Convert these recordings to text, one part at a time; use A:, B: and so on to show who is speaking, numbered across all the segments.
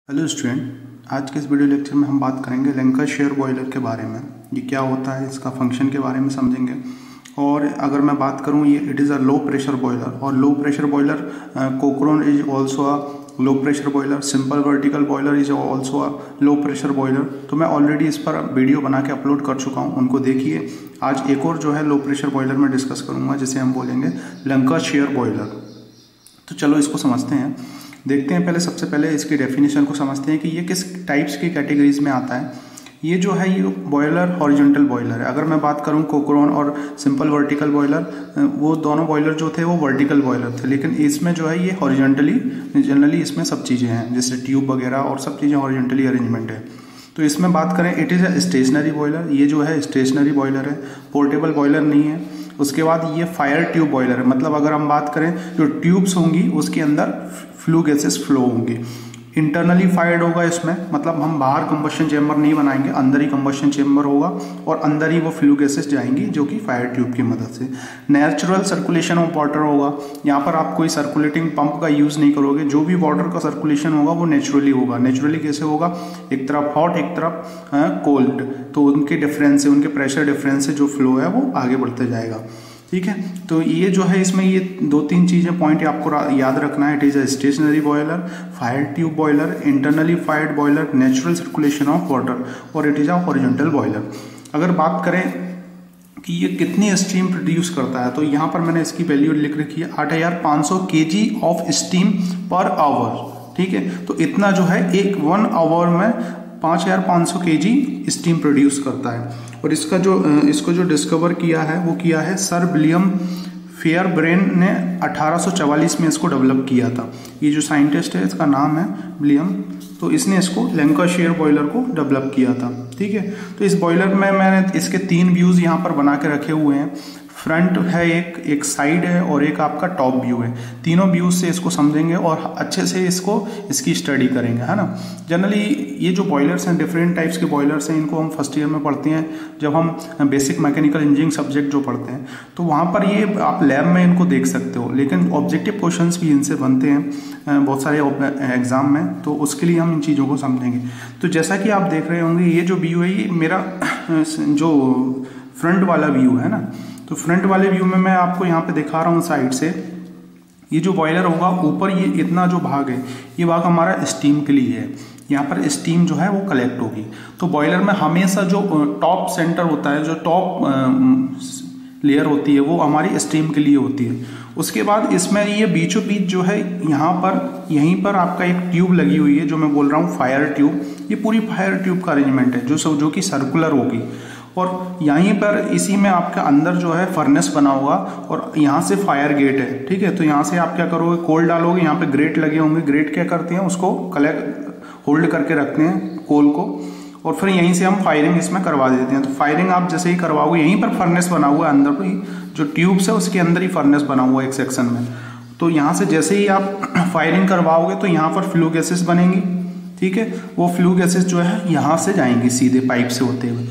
A: Hello student, आज के इस वीडियो लेक्चर में हम बात करेंगे लैंकाशायर बॉयलर के बारे में। ये क्या होता है, इसका फंक्शन के बारे में समझेंगे। और अगर मैं बात करूँ, ये it is a low pressure boiler, और low pressure boiler Cochran is also a low pressure boiler, simple vertical boiler is also a low pressure boiler. तो मैं ऑलरेडी इस पर वीडियो बना के अपलोड कर चुका हूँ, उनको देखिए। आज एक और जो है लो प्रेशर बॉयलर में डिस्कस करूँगा, जिसे हम बोलेंगे लैंकाशायर बॉयलर। तो चलो इसको समझते हैं, देखते हैं। पहले सबसे पहले इसकी डेफिनेशन को समझते हैं कि ये किस टाइप्स की कैटेगरीज में आता है। ये जो है ये बॉयलर हॉरिजॉन्टल बॉयलर है। अगर मैं बात करूं कोकरोन और सिंपल वर्टिकल बॉयलर, वो दोनों बॉयलर जो थे वो वर्टिकल बॉयलर थे, लेकिन इसमें जो है ये हॉरिजॉन्टली, जनरली इसमें सब चीज़ें हैं, जैसे ट्यूब वगैरह और सब चीज़ें हॉरिजॉन्टली अरेंजमेंट है। तो इसमें बात करें, it is a stationary boiler. ये जो है स्टेशनरी बॉयलर है, पोर्टेबल बॉयलर नहीं है। उसके बाद ये फायर ट्यूब बॉयलर है, मतलब अगर हम बात करें जो ट्यूब्स होंगी उसके अंदर फ्लू गैसेस फ्लो होंगी। इंटरनली फायर्ड होगा इसमें, मतलब हम बाहर कंबशन चेम्बर नहीं बनाएंगे, अंदर ही कंबशन चेम्बर होगा और अंदर ही वो फ्लू गैसेस जाएंगी, जो कि फायर ट्यूब की मदद से। नेचुरल सर्कुलेशन ऑफ वाटर होगा, यहाँ पर आप कोई सर्कुलेटिंग पंप का यूज़ नहीं करोगे। जो भी वाटर का सर्कुलेशन होगा वो नेचुरली होगा। नेचुरली कैसे होगा, एक तरफ हॉट एक तरफ कोल्ड, तो उनके डिफरेंस से, उनके प्रेशर डिफरेंस से जो फ्लो है वो आगे बढ़ते जाएगा। ठीक है, तो ये जो है इसमें ये दो तीन चीज़ें पॉइंट आपको याद रखना है। It is a stationary boiler, fire tube boiler, internally fired boiler, natural circulation of water, और it is a horizontal boiler. अगर बात करें कि ये कितनी स्टीम प्रोड्यूस करता है, तो यहाँ पर मैंने इसकी वैल्यू लिख रखी है 8500 kg of steam per hour. ठीक है, तो इतना जो है एक 1 आवर में 5500 kg स्टीम प्रोड्यूस करता है। और इसको जो डिस्कवर किया है वो किया है सर विलियम फेयरब्रेन ने 1844 में इसको डेवलप किया था। ये जो साइंटिस्ट है इसका नाम है विलियम, तो इसने इसको लैंकाशायर बॉयलर को डेवलप किया था। ठीक है, तो इस बॉयलर में मैंने इसके 3 व्यूज़ यहाँ पर बना के रखे हुए हैं। फ्रंट है, एक साइड है और एक आपका टॉप व्यू है। तीनों व्यूज से इसको समझेंगे और अच्छे से इसकी स्टडी करेंगे, है ना। जनरली ये जो बॉयलर्स हैं, डिफरेंट टाइप्स के बॉयलर्स हैं, इनको हम फर्स्ट ईयर में पढ़ते हैं जब हम बेसिक मैकेनिकल इंजीनियरिंग सब्जेक्ट जो पढ़ते हैं, तो वहाँ पर ये आप लैब में इनको देख सकते हो। लेकिन ऑब्जेक्टिव क्वेश्चंस भी इनसे बनते हैं बहुत सारे एग्जाम में, तो उसके लिए हम इन चीज़ों को समझेंगे। तो जैसा कि आप देख रहे होंगे, ये जो व्यू है ये मेरा जो फ्रंट वाला व्यू है ना। तो फ्रंट वाले व्यू में मैं आपको यहाँ पे दिखा रहा हूँ साइड से। ये जो बॉयलर होगा, ऊपर ये इतना जो भाग है, ये भाग हमारा स्टीम के लिए है। यहाँ पर स्टीम जो है वो कलेक्ट होगी। तो बॉयलर में हमेशा जो टॉप सेंटर होता है, जो टॉप लेयर होती है, वो हमारी स्टीम के लिए होती है। उसके बाद इसमें ये बीचों बीच जो है, यहाँ पर यहीं पर आपका एक ट्यूब लगी हुई है, जो मैं बोल रहा हूँ फायर ट्यूब। ये पूरी फायर ट्यूब का अरेंजमेंट है, जो कि सर्कुलर होगी। और यहीं पर इसी में आपका अंदर जो है फर्नेस बना होगा और यहाँ से फायर गेट है। ठीक है, तो यहाँ से आप क्या करोगे, कोल डालोगे, यहाँ पे ग्रेट लगे होंगे। ग्रेट क्या करते हैं, उसको होल्ड करके रखते हैं कोल को, और फिर यहीं से हम फायरिंग इसमें करवा देते हैं। तो फायरिंग आप जैसे ही करवाओगे, यहीं पर फर्नेस बना हुआ है, अंदर ही जो ट्यूब्स है उसके अंदर ही फर्नेस बना हुआ है एक सेक्शन में। तो यहाँ से जैसे ही आप फायरिंग करवाओगे तो यहाँ पर फ्लू गैसेस बनेंगी। ठीक है, वो फ्लू गैसेस जो है यहाँ से जाएंगी सीधे पाइप से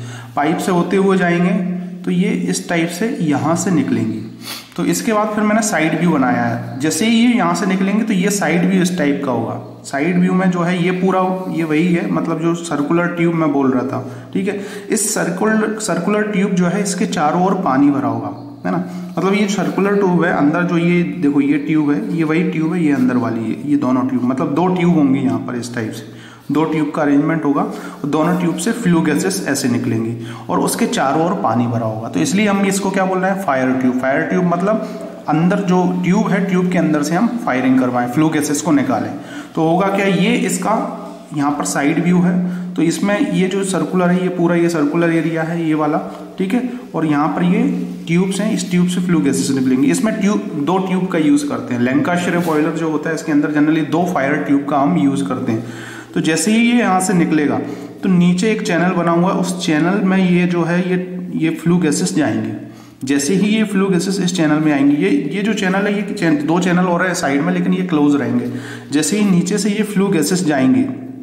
A: होते हुए जाएंगे, तो ये इस टाइप से यहाँ से निकलेंगी। तो इसके बाद फिर मैंने साइड व्यू बनाया है। जैसे ही ये यहाँ से निकलेंगे तो ये साइड व्यू इस टाइप का होगा। साइड व्यू में जो है ये पूरा ये वही है, मतलब जो सर्कुलर ट्यूब मैं बोल रहा था। ठीक है, इस सर्कुलर ट्यूब जो है, इसके चारों ओर पानी भरा होगा, है ना। मतलब ये सर्कुलर ट्यूब है, अंदर जो ये देखो ये ट्यूब है, ये वही ट्यूब है, ये अंदर वाली है, ये दोनों ट्यूब, मतलब 2 ट्यूब होंगी यहाँ पर। इस टाइप से 2 ट्यूब का अरेंजमेंट होगा और दोनों ट्यूब से फ्लू गैसेस ऐसे निकलेंगी और उसके चारों ओर पानी भरा होगा। तो इसलिए हम इसको क्या बोल रहे हैं, फायर ट्यूब। फायर ट्यूब मतलब अंदर जो ट्यूब है, ट्यूब के अंदर से हम फायरिंग करवाएं, फ्लू गैसेस को निकालें। तो होगा क्या, ये इसका यहाँ पर साइड व्यू है। तो इसमें ये जो सर्कुलर है, ये पूरा ये सर्कुलर एरिया है ये वाला। ठीक है, और यहाँ पर ये ट्यूब्स हैं, इस ट्यूब से फ्लू गैसेस निकलेंगे। इसमें 2 ट्यूब का यूज़ करते हैं। लैंकाशायर बॉयलर जो होता है, इसके अंदर जनरली 2 फायर ट्यूब का हम यूज़ करते हैं। तो जैसे ही ये यहाँ से निकलेगा तो नीचे एक चैनल बना हुआ है, उस चैनल में ये जो है ये फ्लू गैसेस जाएंगे। जैसे ही ये फ्लू गैसेस इस चैनल में आएंगी, ये जो चैनल है, ये 2 चैनल और है साइड में, लेकिन ये क्लोज रहेंगे। जैसे ही नीचे से ये फ्लू गैसेस जाएंगे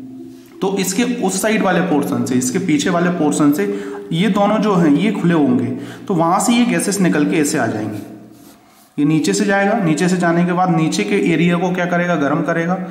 A: तो इसके उस साइड वाले पोर्शन से, इसके पीछे वाले पोर्शन से ये दोनों जो हैं ये खुले होंगे, तो वहां से ये गैसेस निकल के ऐसे आ जाएंगे। ये नीचे से जाएगा, नीचे से जाने के बाद नीचे के एरिया को क्या करेगा, गर्म करेगा।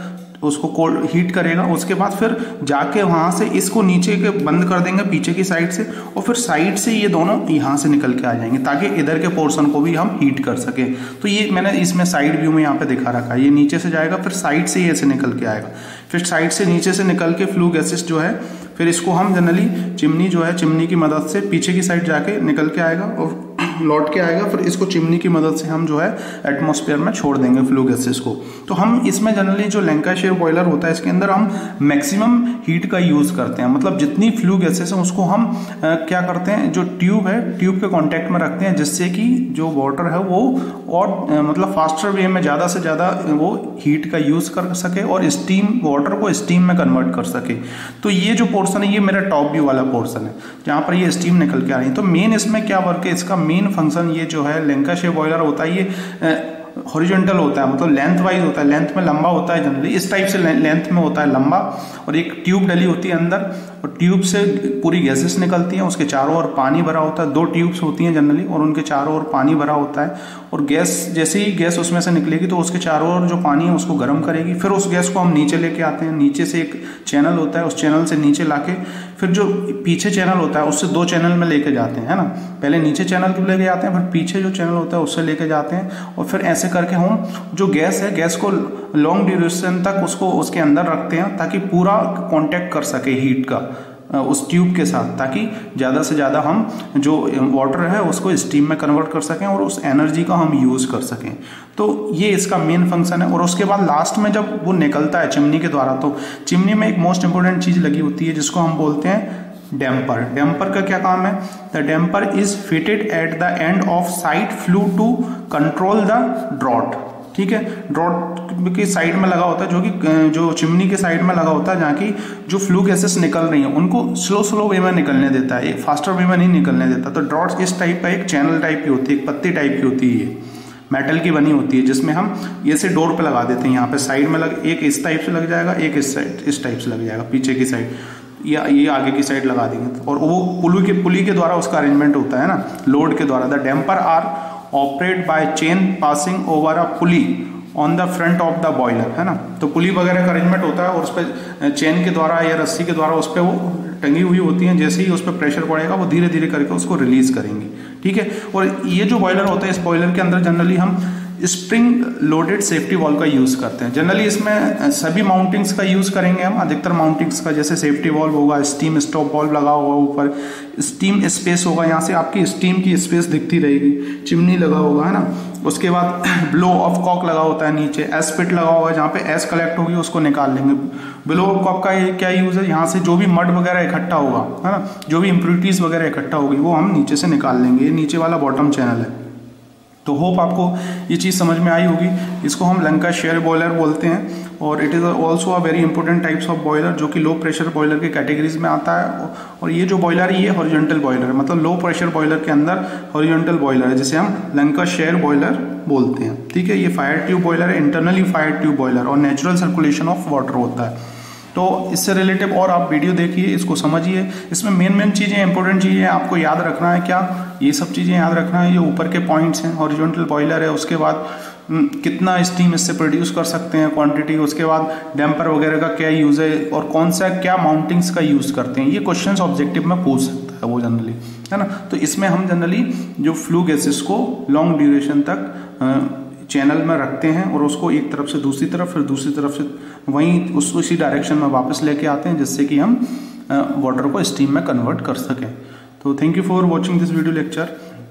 A: उसको कोल्ड हीट करेगा, उसके बाद फिर जाके वहाँ से इसको नीचे के बंद कर देंगे पीछे की साइड से, और फिर साइड से ये दोनों यहाँ से निकल के आ जाएंगे ताकि इधर के पोर्शन को भी हम हीट कर सके। तो ये मैंने इसमें साइड व्यू में यहाँ पे दिखा रखा है, ये नीचे से जाएगा फिर साइड से ये ऐसे निकल के आएगा, फिर साइड से नीचे से निकल के फ्लू गैसेस जो है फिर इसको हम जनरली चिमनी जो है चिमनी की मदद से पीछे की साइड जाके निकल के आएगा और लौट के आएगा, फिर इसको चिमनी की मदद से हम जो है एटमॉस्फेयर में छोड़ देंगे फ्लू गैसेस को। तो हम इसमें जनरली जो लैंकाशायर बॉयलर होता है इसके अंदर हम मैक्सिमम हीट का यूज़ करते हैं, मतलब जितनी फ्लू गैसेस हैं उसको हम क्या करते हैं, जो ट्यूब है ट्यूब के कॉन्टैक्ट में रखते हैं जिससे कि जो वाटर है वो और मतलब फास्टर वे में ज़्यादा से ज़्यादा वो हीट का यूज़ कर सके और स्टीम वाटर को स्टीम में कन्वर्ट कर सके। तो ये जो पोर्सन है ये मेरा टॉप व्यू वाला पोर्सन है जहाँ पर ये स्टीम निकल के आ रही है। तो मेन इसमें क्या वर्क है, इसका मेन फंक्शन ये जो है लैंकाशायर बॉयलर होता है ये हॉरिजॉन्टल होता है, मतलब लेंथ वाइज होता है, लेंथ में लंबा होता है जनरली, इस टाइप से लेंथ में होता है लंबा, और एक ट्यूब डली होती है अंदर और ट्यूब से पूरी गैसेस निकलती हैं, उसके चारों ओर पानी भरा होता है, 2 ट्यूब्स होती हैं जनरली और उनके चारों ओर पानी भरा होता है, और गैस जैसे ही गैस उसमें से निकलेगी तो उसके चारों ओर जो पानी है उसको गर्म करेगी, फिर उस गैस को हम नीचे लेके आते हैं, नीचे से एक चैनल होता है उस चैनल से नीचे लाके फिर जो पीछे चैनल होता है उससे 2 चैनल में लेके जाते हैं, है ना, पहले नीचे चैनल को लेके जाते हैं फिर पीछे जो चैनल होता है उससे लेके जाते हैं, और फिर ऐसे करके हम जो गैस है गैस को लॉन्ग ड्यूरेशन तक उसको उसके अंदर रखते हैं ताकि पूरा कांटेक्ट कर सके हीट का उस ट्यूब के साथ, ताकि ज़्यादा से ज़्यादा हम जो वाटर है उसको स्टीम में कन्वर्ट कर सकें और उस एनर्जी का हम यूज़ कर सकें। तो ये इसका मेन फंक्शन है। और उसके बाद लास्ट में जब वो निकलता है चिमनी के द्वारा, तो चिमनी में एक मोस्ट इंपॉर्टेंट चीज़ लगी होती है जिसको हम बोलते हैं डैम्पर। डैम्पर का क्या काम है? The damper is fitted at the end of side flue to control the draught. ठीक है, ड्रॉट की साइड में लगा होता है जो चिमनी के साइड में लगा होता है, जहाँ की जो फ्लू गैसेस निकल रही हैं उनको स्लो वे में निकलने देता है, एक फास्टर वे में नहीं निकलने देता। तो ड्रॉट इस टाइप का एक चैनल टाइप की होती है, एक पत्ती टाइप की होती है, ये मेटल की बनी होती है जिसमें हम ये से डोर पे लगा देते हैं, यहाँ पे साइड में एक इस टाइप से लग जाएगा, एक इस टाइप से लग जाएगा पीछे की साइड, या ये आगे की साइड लगा देंगे, और वो पुली के द्वारा उसका अरेंजमेंट होता है ना, लोड के द्वारा। The damper are operate by chain passing over a pulley on the front of the boiler, है ना। तो पुली वगैरह का अरेंजमेंट होता है और उस पर चेन के द्वारा या रस्सी के द्वारा उस पर वो टंगी हुई होती हैं, जैसे ही उस पर प्रेशर पड़ेगा वो धीरे धीरे करके उसको रिलीज करेंगे। ठीक है, और ये जो बॉयलर होता है इस बॉयलर के अंदर जनरली हम स्प्रिंग लोडेड सेफ्टी वॉल्व का यूज करते हैं। जनरली इसमें सभी माउंटिंग्स का यूज करेंगे हम, अधिकतर माउंटिंग्स का, जैसे सेफ्टी वॉल्व होगा, स्टीम स्टॉप वॉल्व लगा होगा, ऊपर स्टीम स्पेस होगा, यहाँ से आपकी स्टीम की स्पेस दिखती रहेगी, चिमनी लगा होगा, है ना। उसके बाद ब्लो ऑफ कॉक लगा होता है नीचे, एस पिट लगा होगा, जहाँ पे एस कलेक्ट होगी उसको निकाल लेंगे। ब्लो ऑफ कॉक का क्या यूज है, यहाँ से जो भी मड वगैरह इकट्ठा होगा, है ना, जो भी इम्प्योरिटीज वगैरह इकट्ठा होगी वो हम नीचे से निकाल लेंगे। ये नीचे वाला बॉटम चैनल है। तो होप आपको ये चीज़ समझ में आई होगी। इसको हम लैंकाशायर बॉयलर बोलते हैं और it is also a very important types of boiler जो कि लो प्रेशर बॉयलर के कैटेगरीज में आता है। और ये जो बॉयलर है ये हॉरिजॉन्टल बॉयलर है, मतलब लो प्रेशर बॉयलर के अंदर हॉरिजॉन्टल बॉयलर है जिसे हम लैंकाशायर बॉयलर बोलते हैं। ठीक है, ये फायर ट्यूब बॉयलर है, इंटरनली फायर ट्यूब बॉयलर, और नेचुरल सर्कुलेशन ऑफ वाटर होता है। तो इससे रिलेटिव और आप वीडियो देखिए, इसको समझिए। इसमें मेन चीज़ें, इंपॉर्टेंट चीज़ें आपको याद रखना है। क्या ये सब चीज़ें याद रखना है? ये ऊपर के पॉइंट्स हैं, हॉरिजॉन्टल बॉयलर है, उसके बाद कितना स्टीम इससे प्रोड्यूस कर सकते हैं, क्वांटिटी, उसके बाद डैम्पर वगैरह का क्या यूज़ है और कौन सा क्या माउंटिंग्स का यूज़ करते हैं। ये क्वेश्चंस ऑब्जेक्टिव में पूछ सकता है वो जनरली, है ना। तो इसमें हम जनरली जो फ्लू गैसेस को लॉन्ग ड्यूरेशन तक चैनल में रखते हैं और उसको एक तरफ से दूसरी तरफ, फिर दूसरी तरफ से वहीं उसी डायरेक्शन में वापस लेके आते हैं जिससे कि हम वाटर को स्टीम में कन्वर्ट कर सकें। तो thank you for watching this video lecture.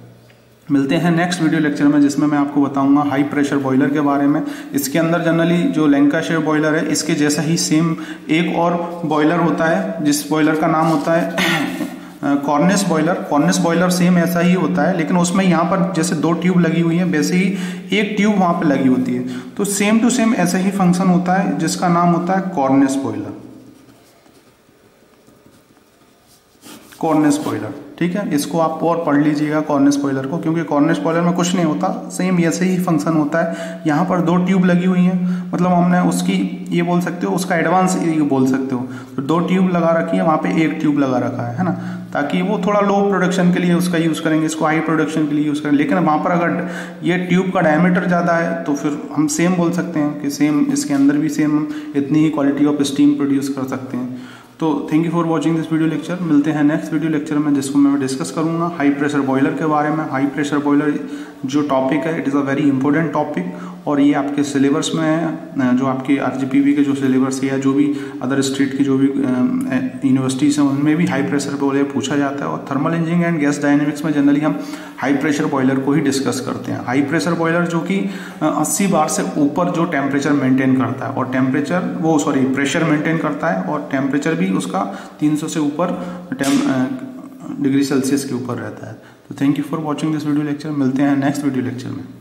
A: मिलते हैं नेक्स्ट वीडियो लेक्चर में जिसमें मैं आपको बताऊंगा हाई प्रेशर बॉयलर के बारे में। इसके अंदर जनरली जो लैंकाशायर बॉयलर है इसके जैसा ही सेम एक और बॉयलर होता है जिस बॉयलर का नाम होता है Cornish boiler. Cornish boiler same ऐसा ही होता है, लेकिन उसमें यहाँ पर जैसे 2 ट्यूब लगी हुई है वैसे ही एक ट्यूब वहाँ पे लगी होती है। तो सेम टू सेम ऐसा ही फंक्शन होता है जिसका नाम होता है कॉर्निस बॉयलर। कॉर्नेस बॉयलर। ठीक है, इसको आप और पढ़ लीजिएगा कॉर्नेस बॉयलर को, क्योंकि कॉर्नेस बॉयलर में कुछ नहीं होता, सेम ऐसे ही फंक्शन होता है। यहाँ पर 2 ट्यूब लगी हुई हैं, मतलब हमने उसकी ये बोल सकते हो, उसका एडवांस ये बोल सकते हो। तो 2 ट्यूब लगा रखी है, वहाँ पे 1 ट्यूब लगा रखा है ना, ताकि वो थोड़ा लो प्रोडक्शन के लिए उसका यूज़ करेंगे, इसको हाई प्रोडक्शन के लिए यूज़ करेंगे। लेकिन वहाँ पर अगर ये ट्यूब का डायमीटर ज़्यादा है तो फिर हम सेम बोल सकते हैं कि सेम इसके अंदर भी सेम इतनी ही क्वालिटी ऑफ स्टीम प्रोड्यूस कर सकते हैं। तो thank you for watching this video lecture. मिलते हैं नेक्स्ट वीडियो लेक्चर में, जिसको मैं डिस्कस करूंगा हाई प्रेशर बॉयलर के बारे में। हाई प्रेशर बॉयलर जो टॉपिक है, it is a very important topic, और ये आपके सिलेबस में है, जो आपके RGPV के जो सिलेबस है या जो भी अदर स्टेट की जो भी यूनिवर्सिटीज़ हैं उनमें भी हाई प्रेशर बॉयलर पूछा जाता है। और thermal engineering and gas dynamics में जनरली हम हाई प्रेशर बॉयलर को ही डिस्कस करते हैं। हाई प्रेशर बॉयलर जो कि 80 बार से ऊपर जो टेम्परेचर मेंटेन करता है, और प्रेशर मेंटेन करता है, और टेम्परेचर भी उसका 300 से ऊपर डिग्री सेल्सियस के ऊपर रहता है। तो thank you for watching this video lecture. मिलते हैं नेक्स्ट वीडियो लेक्चर में।